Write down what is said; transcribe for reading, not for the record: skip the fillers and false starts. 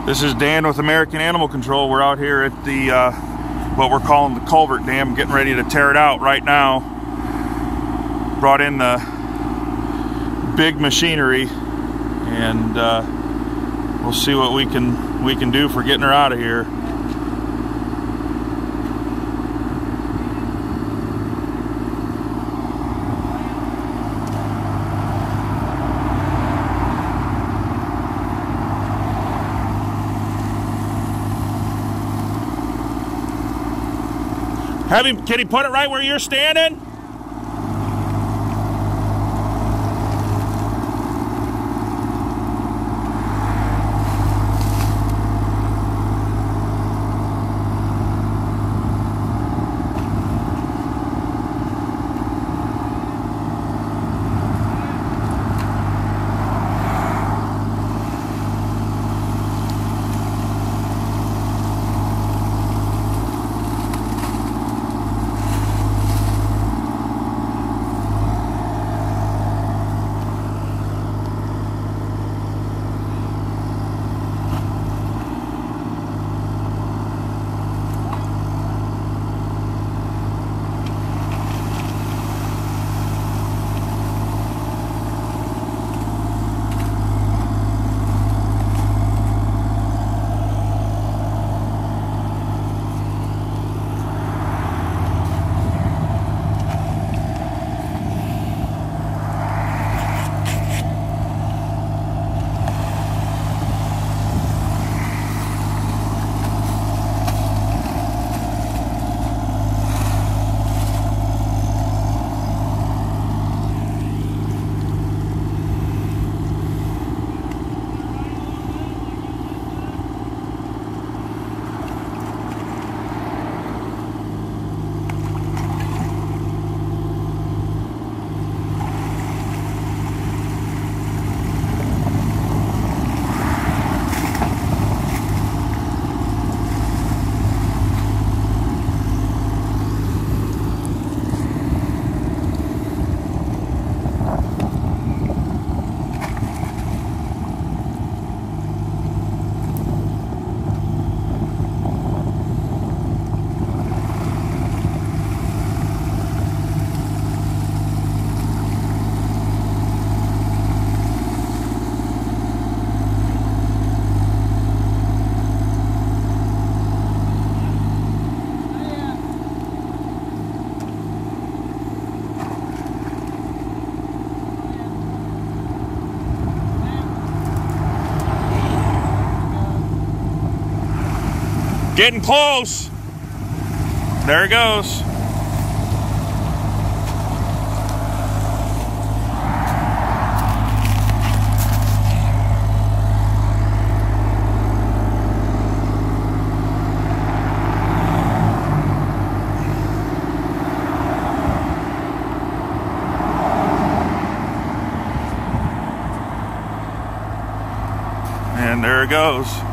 This is Dan with American Animal Control. We're out here at the what we're calling the culvert dam, getting ready to tear it out right now. Brought in the big machinery, and we'll see what we can do for getting her out of here. Can he put it right where you're standing? Getting close. There it goes. And there it goes.